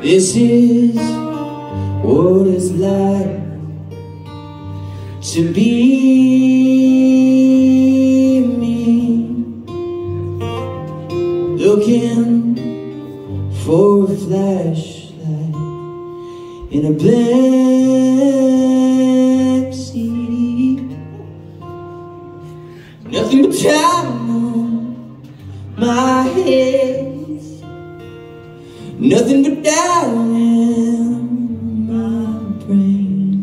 This is what it's like to be me, looking for a flashlight in a blank sea. Nothing but time on my head, nothing but doubt in my brain.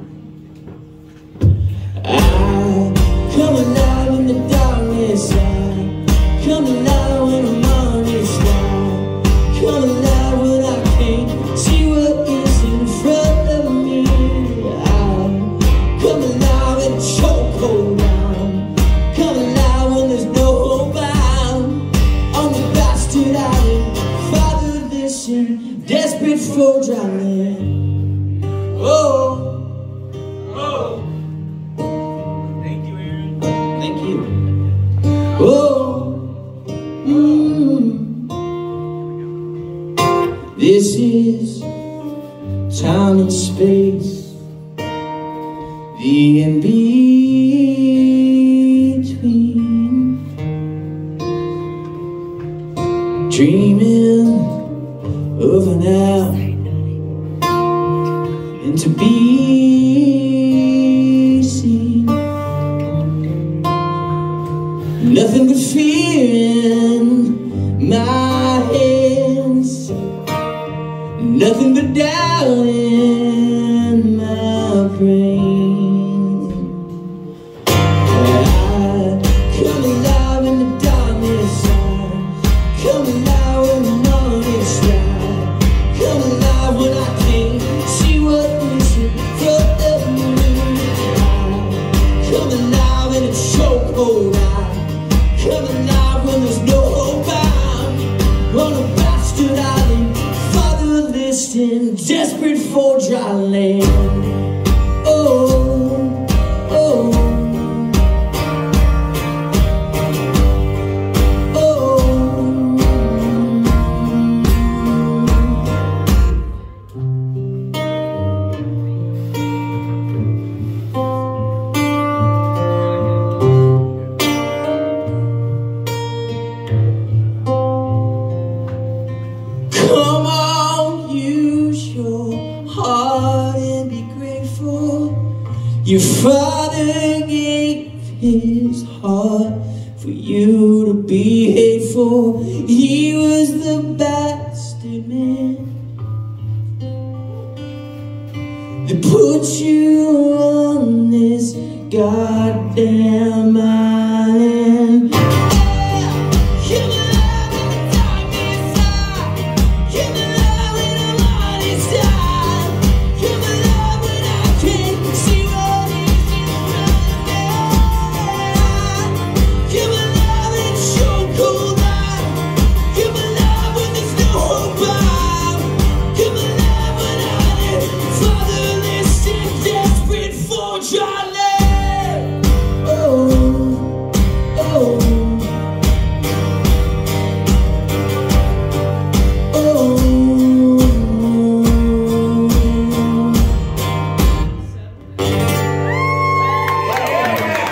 I come alive in the darkness, I come alive when I'm honest, I come alive when I can't see what is in front of me. I come alive in a chokehold, I come alive when there's no hope. I'm the bastard island, fatherless and desperate for dry land. Oh, oh. Thank you, Aaron. Thank you. Oh, This is time and space, the in-between, dreaming of an hour and to be seen. Nothing but fear in my hands, nothing but doubt in my brain. I come alive in the darkness, I come alive when the morning's light, come alive when I can't see what is in front of me. I come alive in a chokehold, I come alive when there's no hope. I'm on a bastard island, fatherless and desperate for dry land. Oh, oh, come on, use your heart and be grateful. Your father gave his heart for you to be hateful. He was the bad